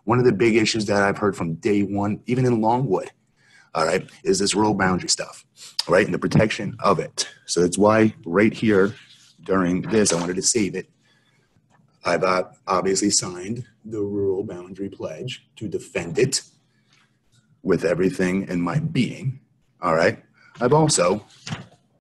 One of the big issues that I've heard from day one, even in Longwood, all right, is this rural boundary stuff, right, and the protection of it. So that's why right here during this, I wanted to save it. I've obviously signed the rural boundary pledge to defend it with everything in my being, all right? I've also